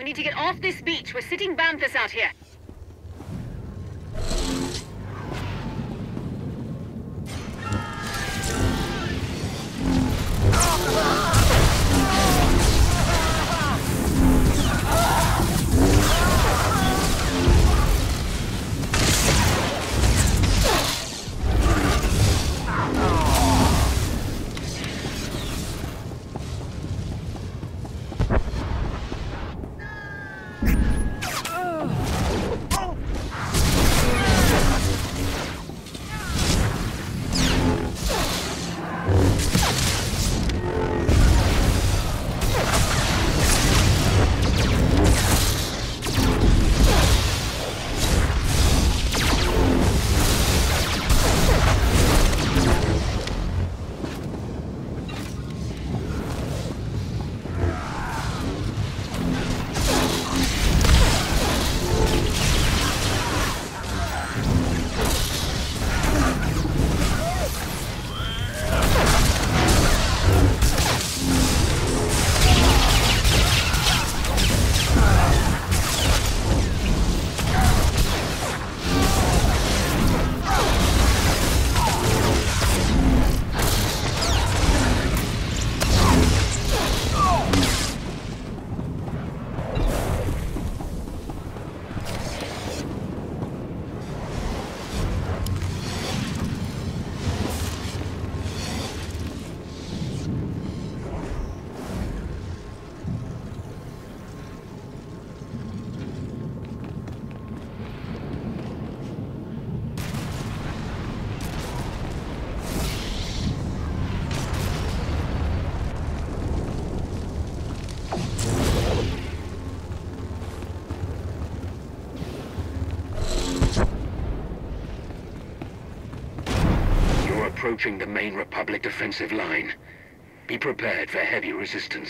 need to get off this beach. We're sitting Banthus out here. Approaching the main Republic defensive line. Be prepared for heavy resistance.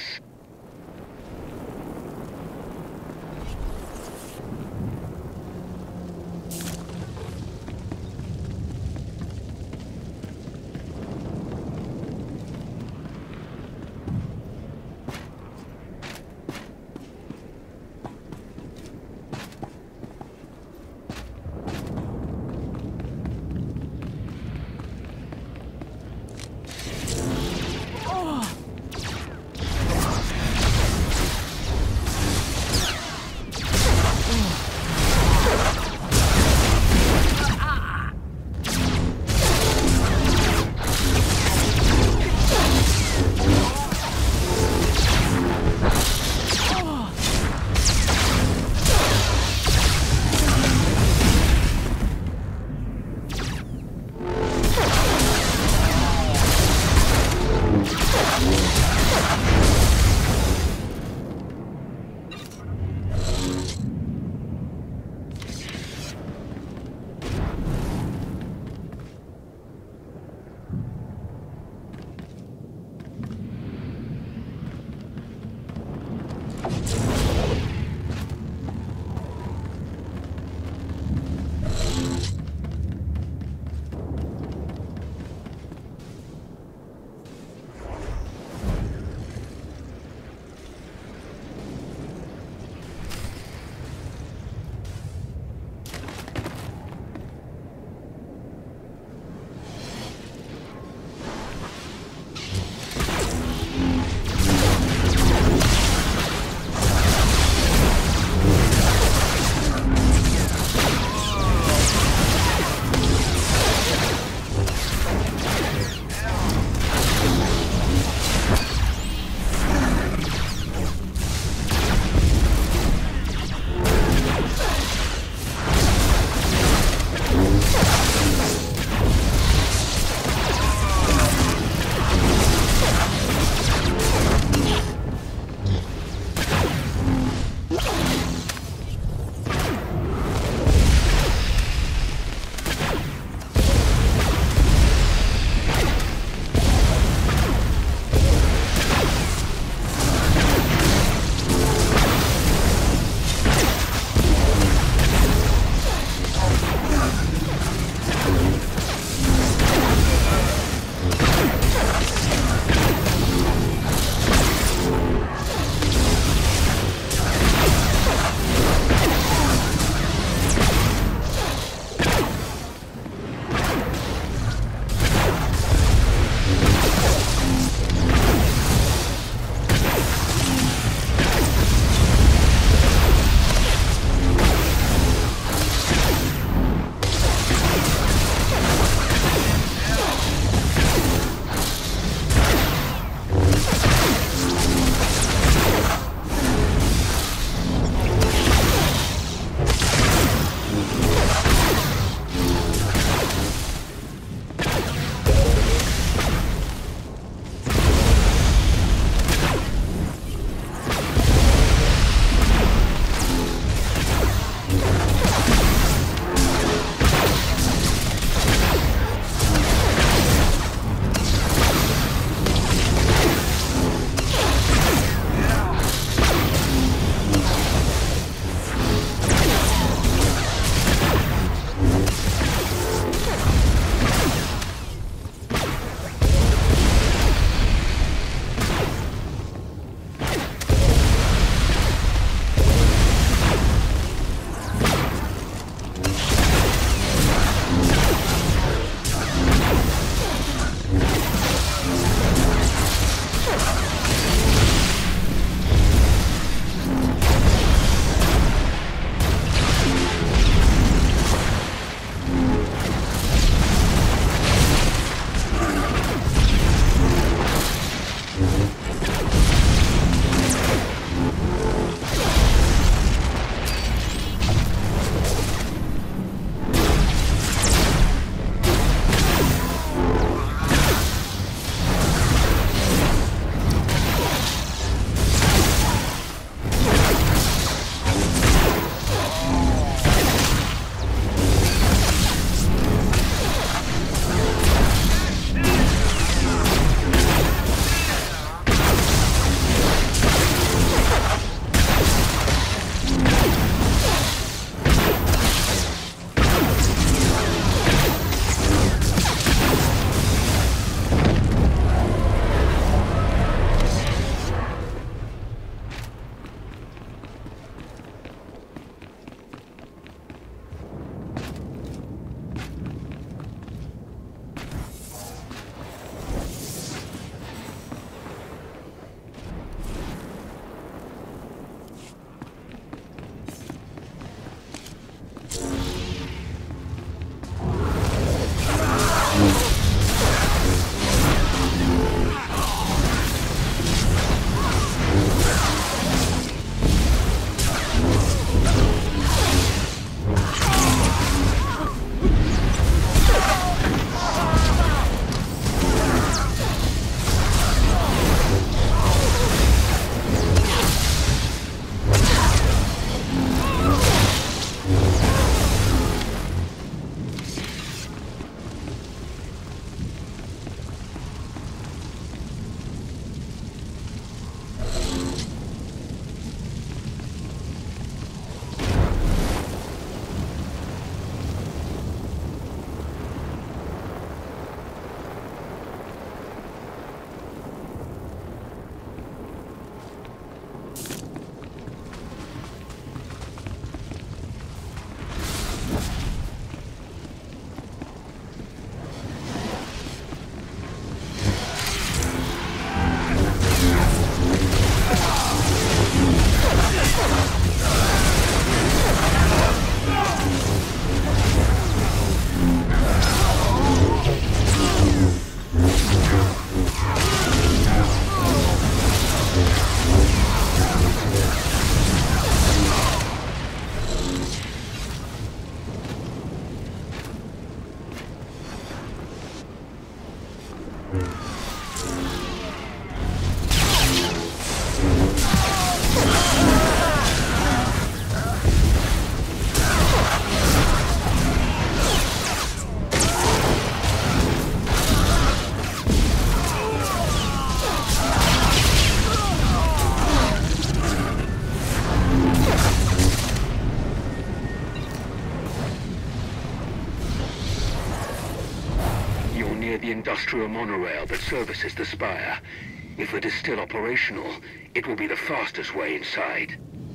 Near the industrial monorail that services the spire. If it is still operational, it will be the fastest way inside.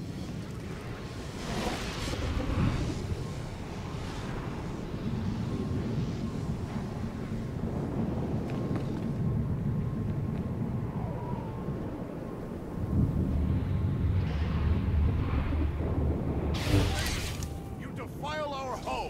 You defile our home!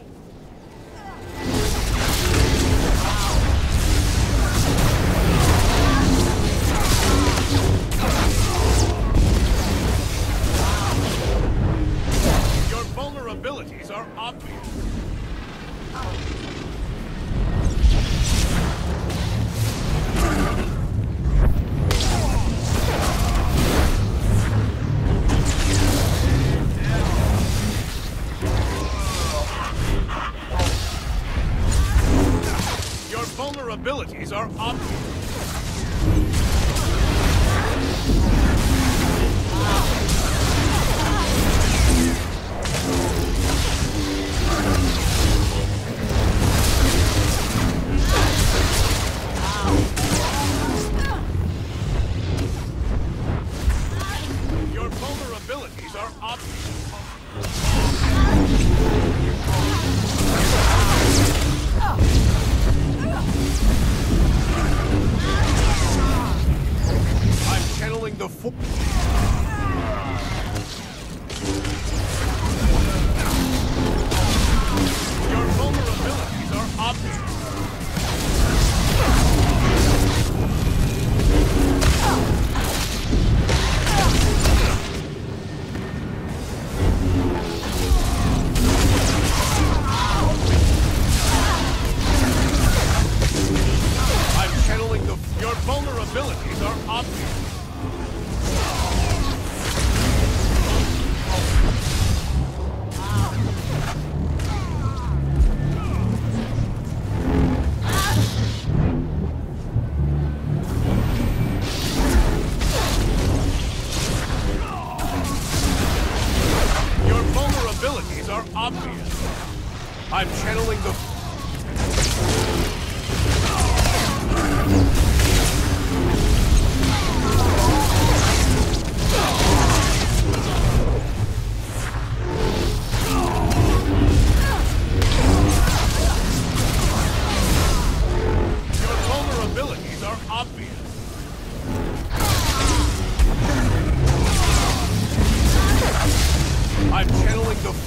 Vulnerabilities are obvious. Your vulnerabilities are obvious. Your vulnerabilities are obvious. I'm channeling the Your vulnerabilities are obvious. Your vulnerabilities are obvious. Your vulnerabilities are obvious. I'm channeling the... I'm channeling the...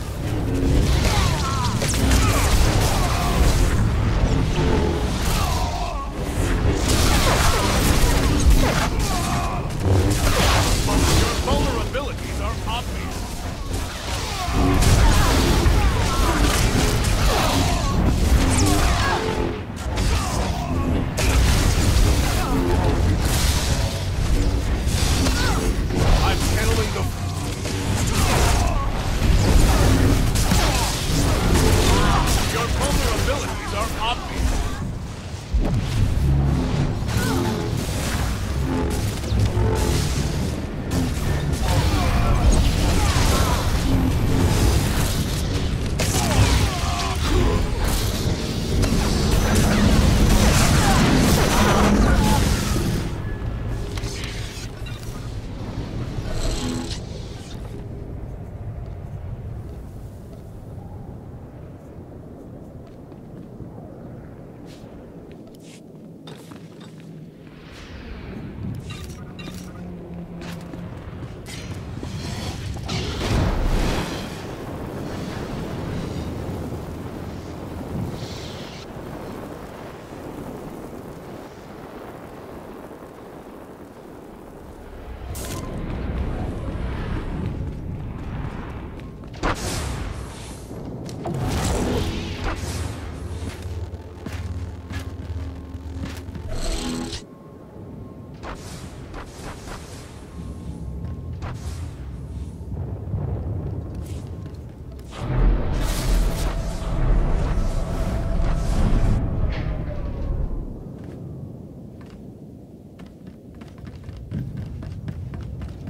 Your vulnerabilities are obvious. I'm channeling the...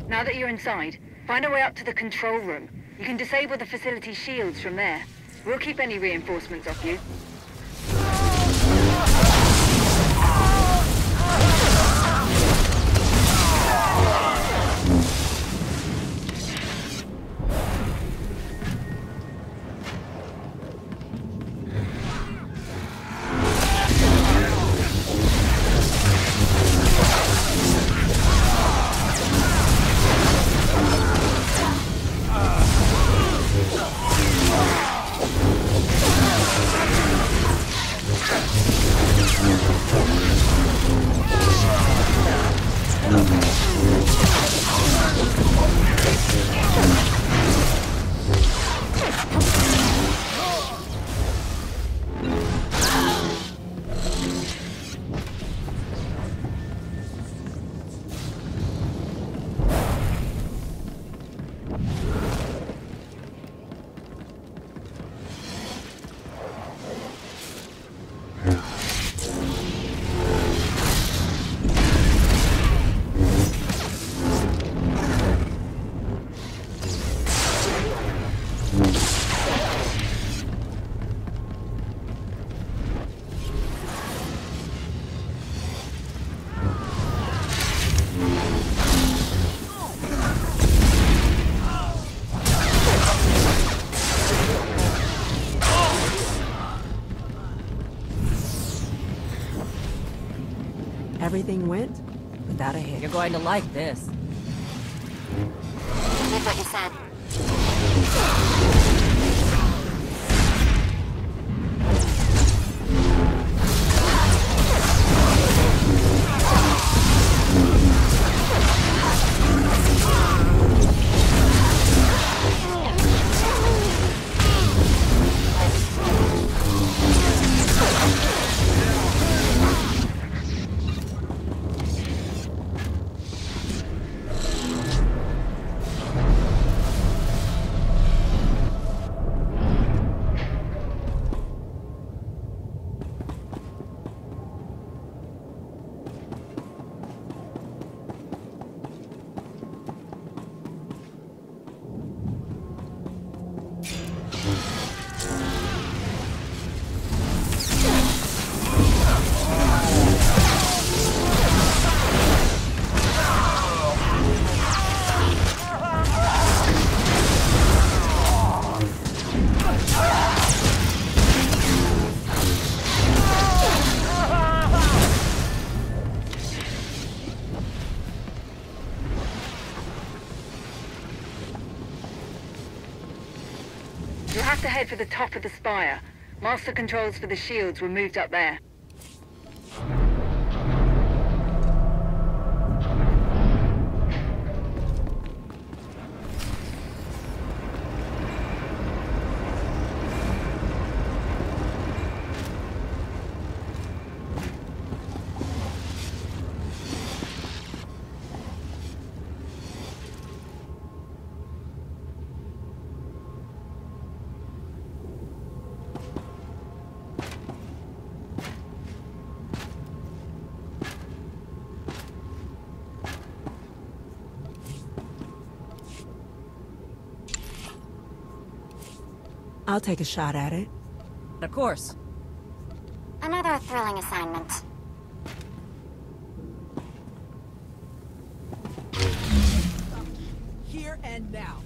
Now that you're inside, find a way up to the control room. You can disable the facility's shields from there. We'll keep any reinforcements off you. Everything went without a hitch. You're going to like this. Did what you said. You'll have to head for the top of the spire. Master controls for the shields were moved up there. I'll take a shot at it. Of course. Another thrilling assignment. Here and now.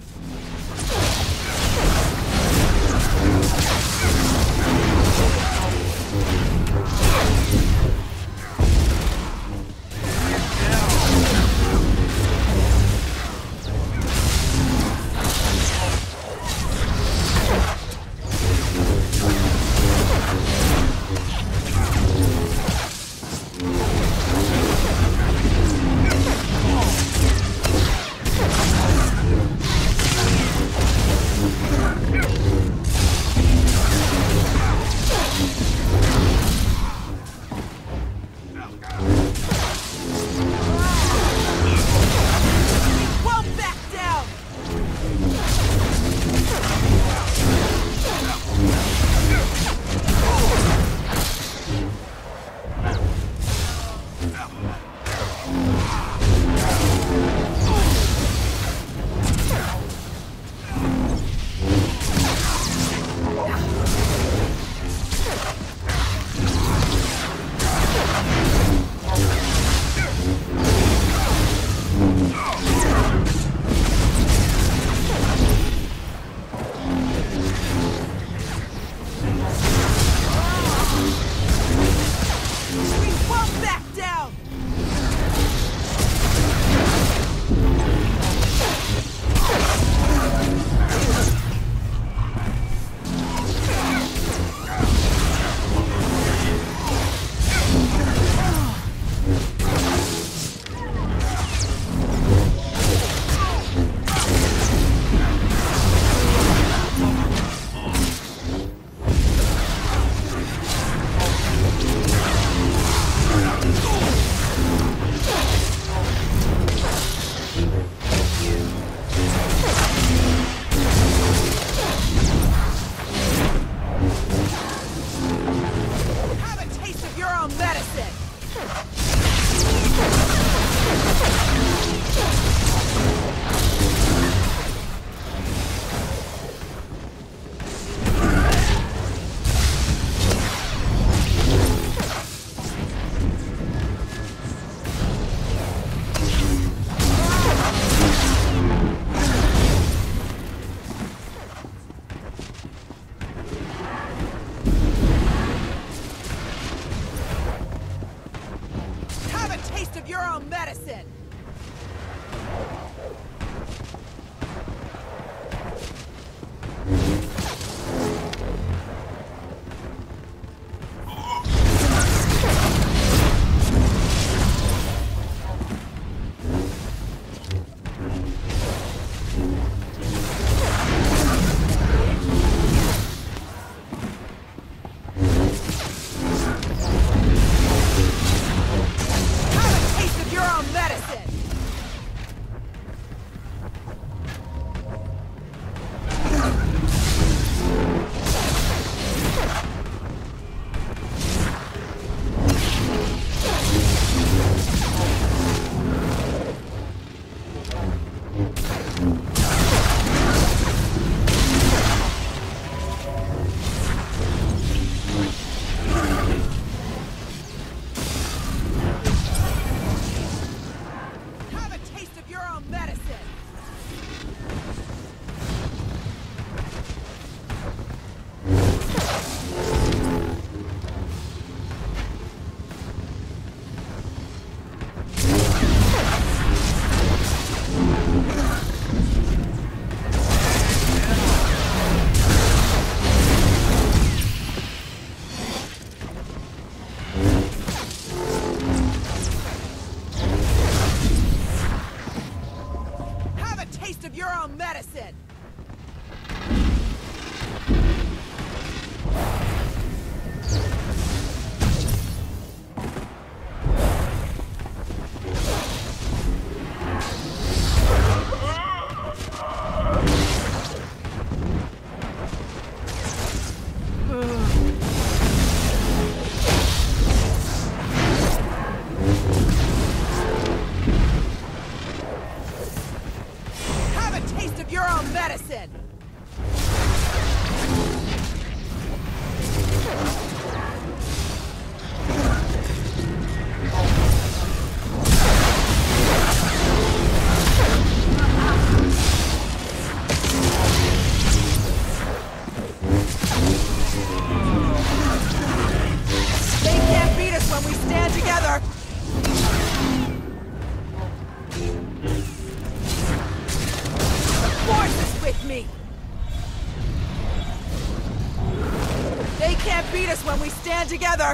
When we stand together!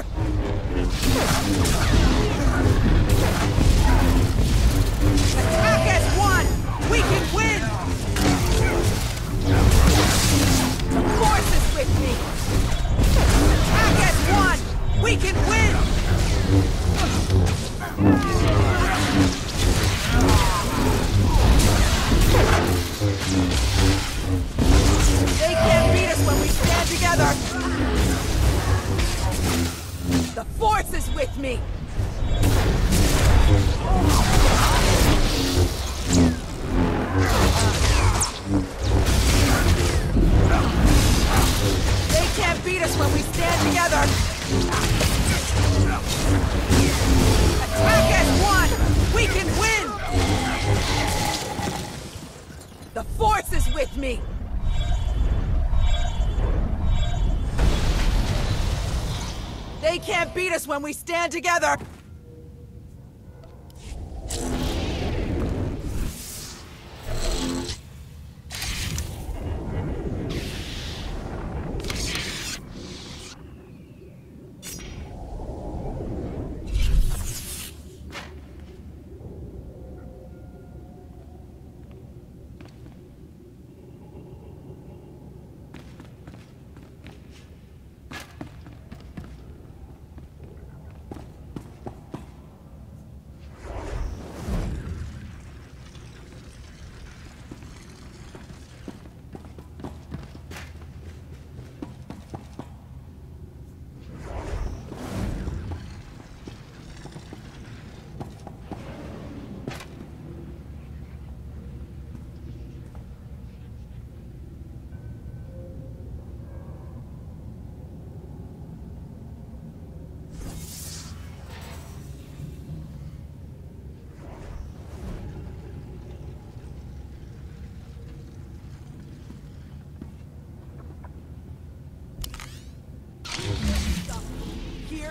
Attack as one! We can win! The force is with me! Attack as one! We can win! They can't beat us when we stand together! The force is with me! They can't beat us when we stand together! Attack as one! We can win! The force is with me! They can't beat us when we stand together!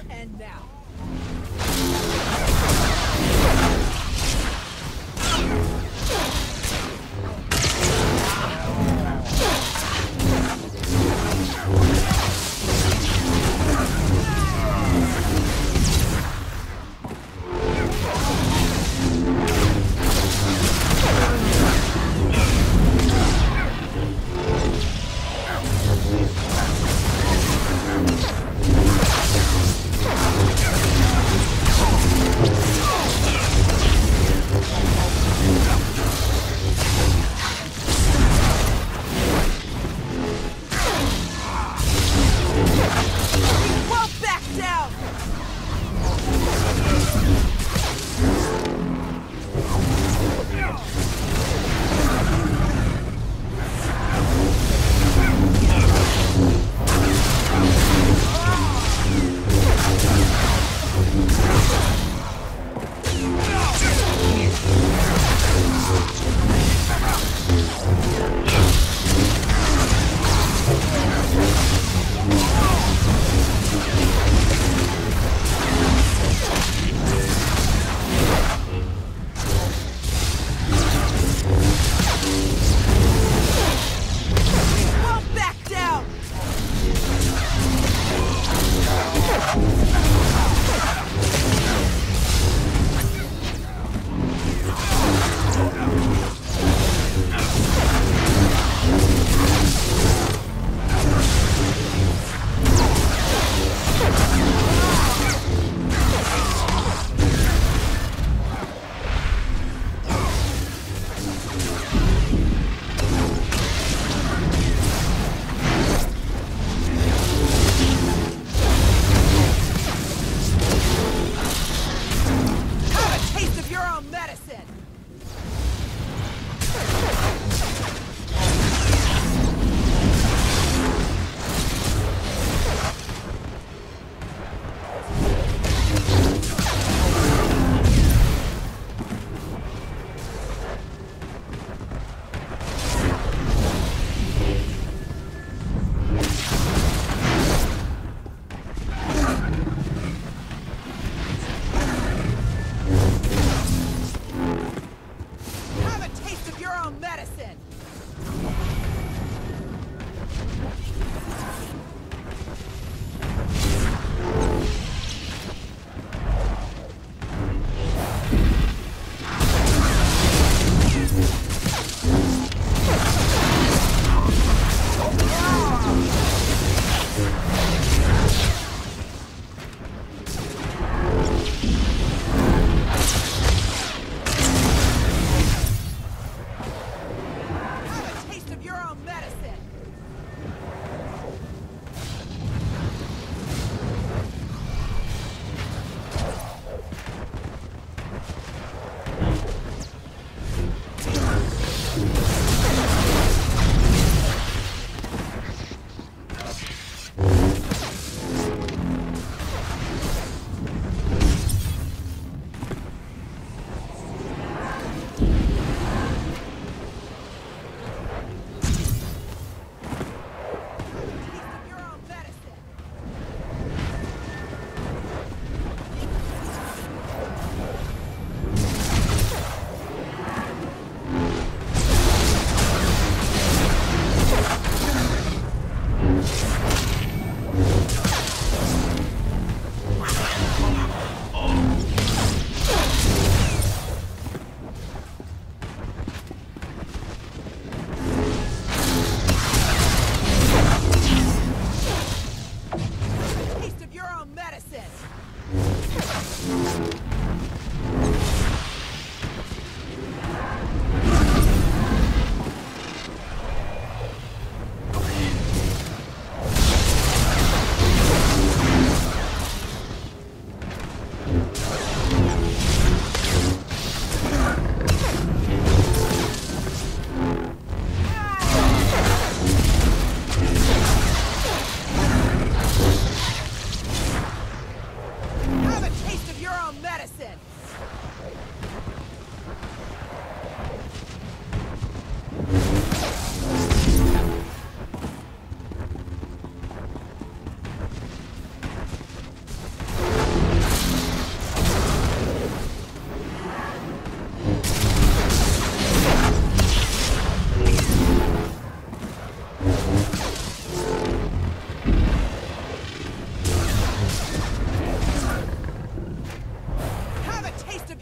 And now.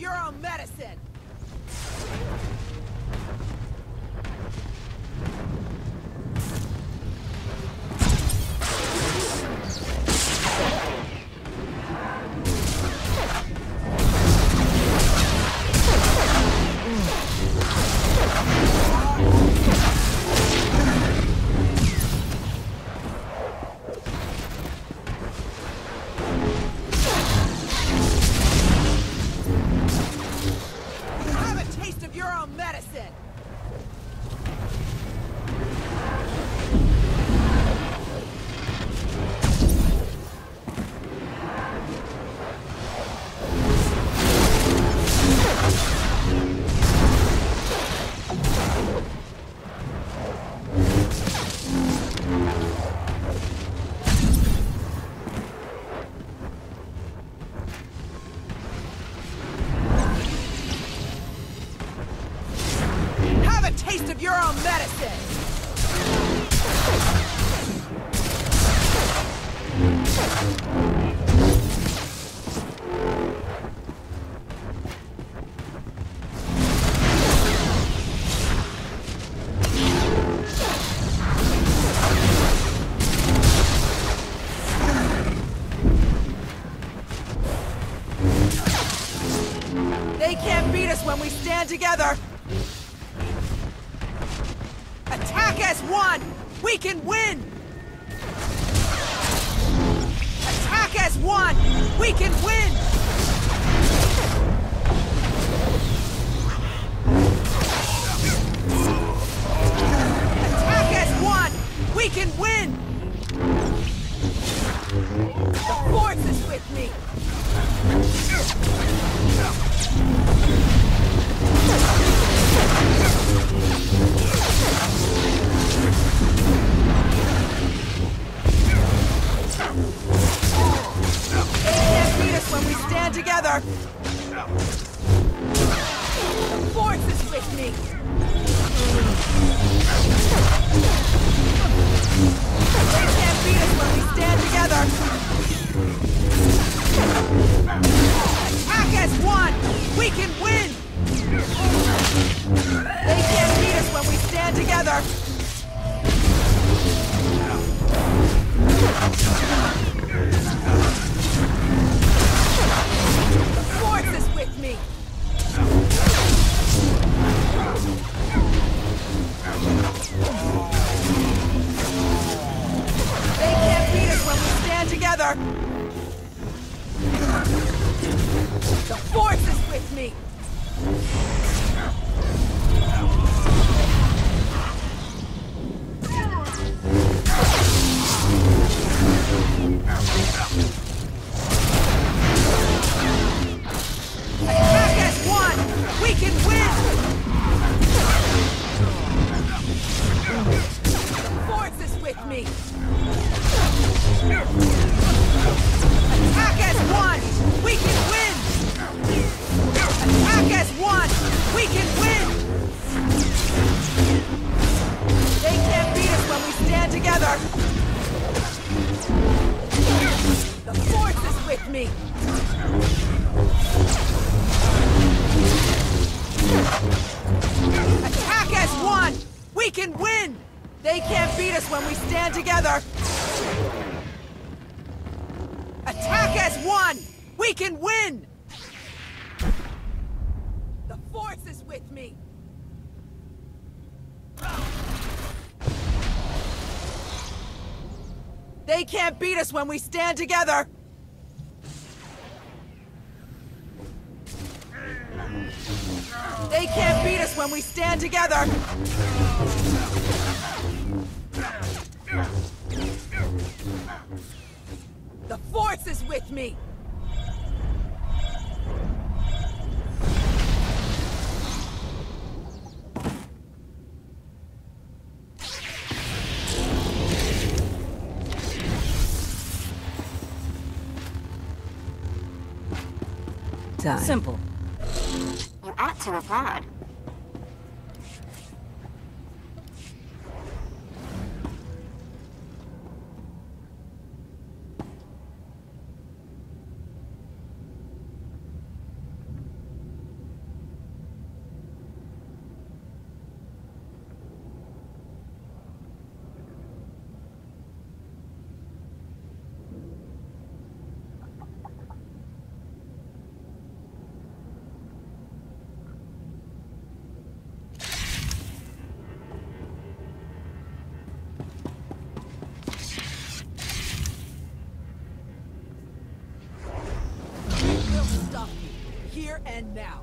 your own medicine! Have a taste of your own medicine! Have a taste of your own medicine! They can't beat us when we stand together! Attack as one! We can win! Attack as one! We can win! Attack as one! We can win! The force is with me! They can't beat us when we stand together! The force is with me! They can't beat us when we stand together! Attack as one! We can win! They can't beat us when we stand together! The force is with me! They can't beat us when we stand together! The force is with me! Attack as one! We can win! The force is with me! Attack as one! We can win! Attack as one! We can win! They can't beat us when we stand together! The force is with me! Attack as one! We can win! They can't beat us when we stand together! Attack as one! We can win! The force is with me! They can't beat us when we stand together! They can't beat us when we stand together! The force is with me! Simple. You ought to applaud. Here and now.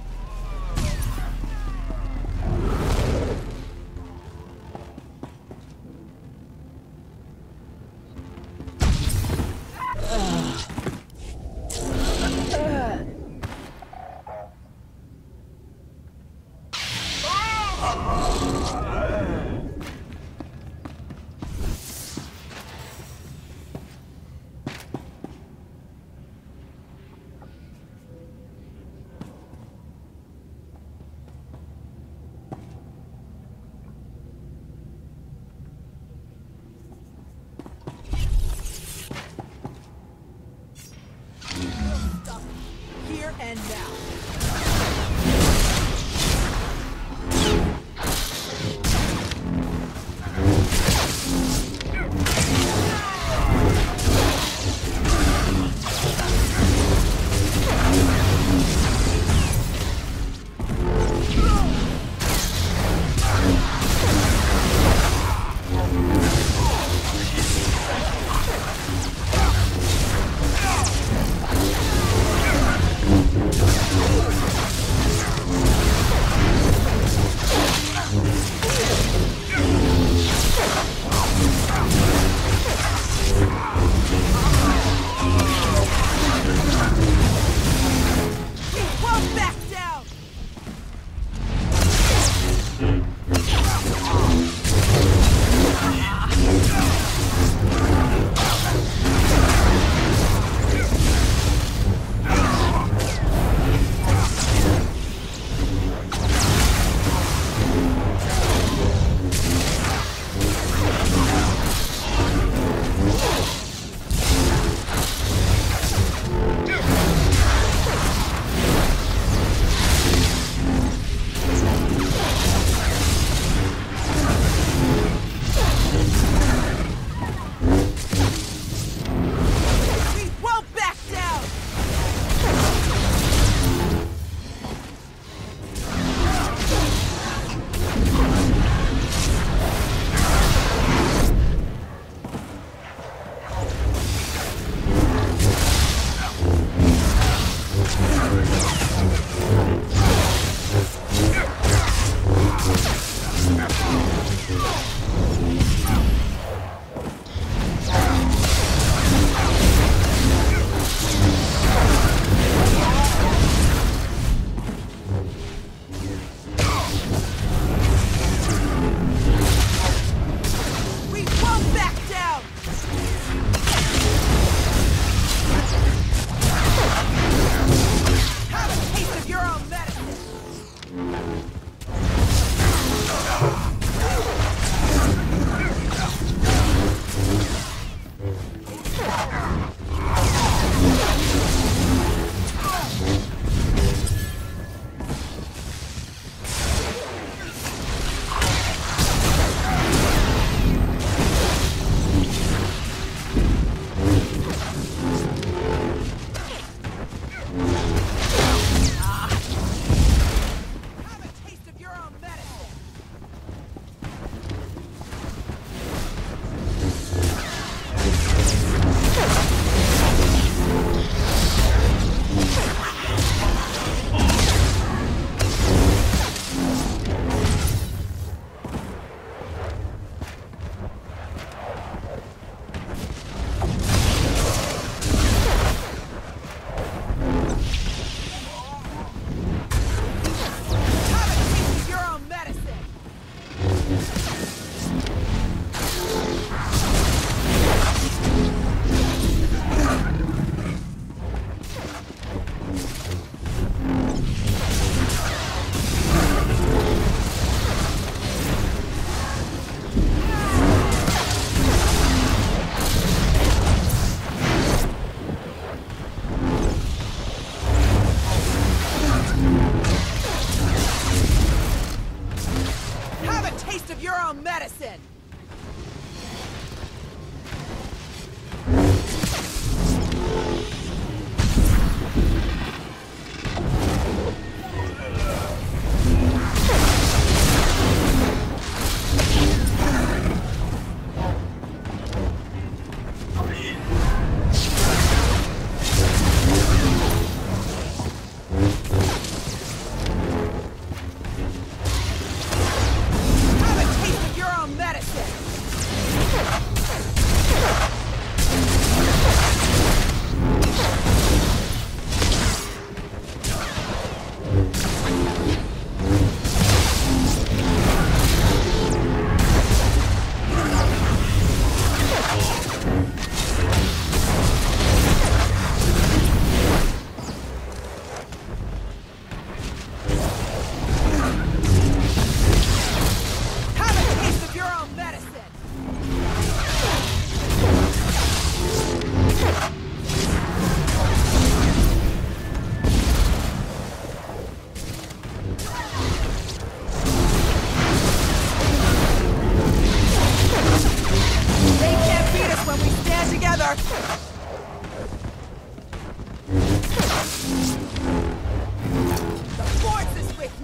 Here and now.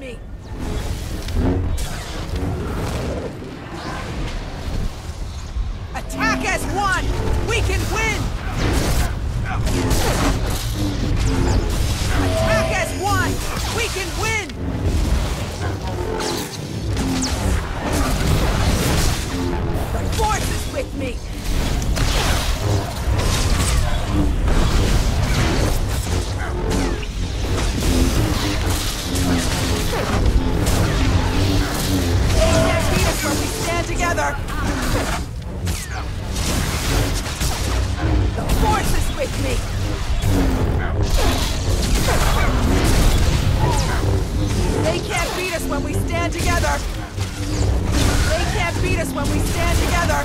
me! Attack as one! We can win! Attack as one! We can win! The force is with me! They can't beat us when we stand together! The force is with me! They can't beat us when we stand together! They can't beat us when we stand together!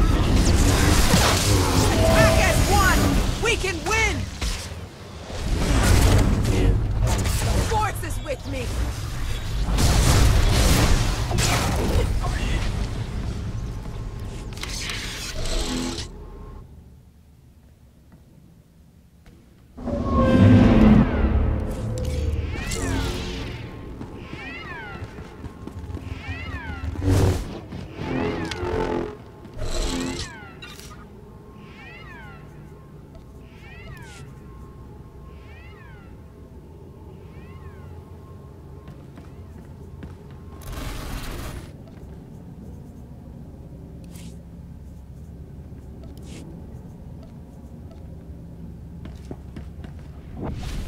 Attack as one! We can win! The force is with me! You